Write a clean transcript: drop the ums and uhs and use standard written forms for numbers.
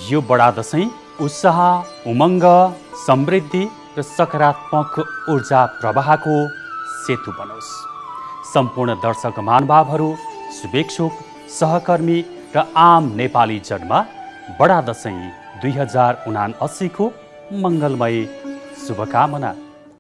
यो बडा दशैं उत्साह, उमङ्ग, समृद्धि र सकारात्मक ऊर्जा प्रवाहको सेतु बनोस्। सम्पूर्ण दर्शक महानुभावहरू, शुभेच्छुक, सहकर्मी र आम नेपाली जनमा बडा दशैं 2079 को मङ्गलमय शुभकामना।